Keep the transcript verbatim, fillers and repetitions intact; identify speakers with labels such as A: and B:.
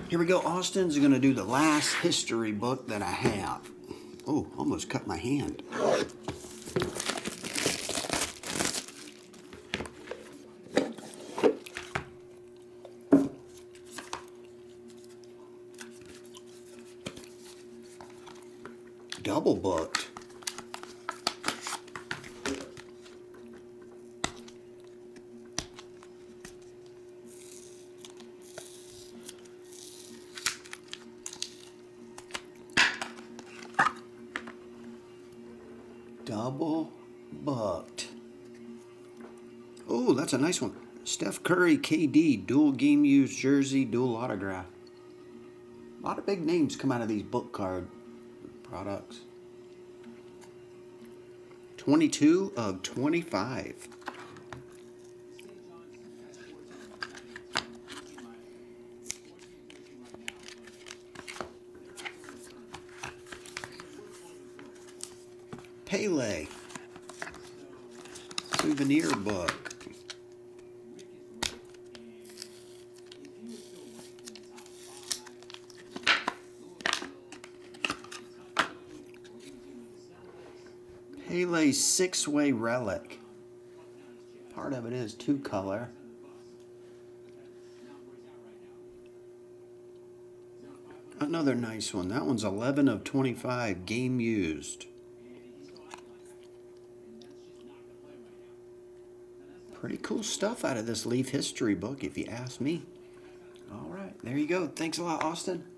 A: Here we go. Austyn's going to do the last history book that I have. Oh, almost cut my hand. Double booked. Double booked. Oh, that's a nice one. Steph Curry, K D, dual game used jersey, dual autograph. A lot of big names come out of these book card products. twenty-two of twenty-five. Pele. Souvenir book. Pele's six-way relic. Part of it is two color. Another nice one. That one's eleven of twenty-five, game used. Pretty cool stuff out of this Leaf history book, if you ask me. All right, there you go. Thanks a lot, Austyn.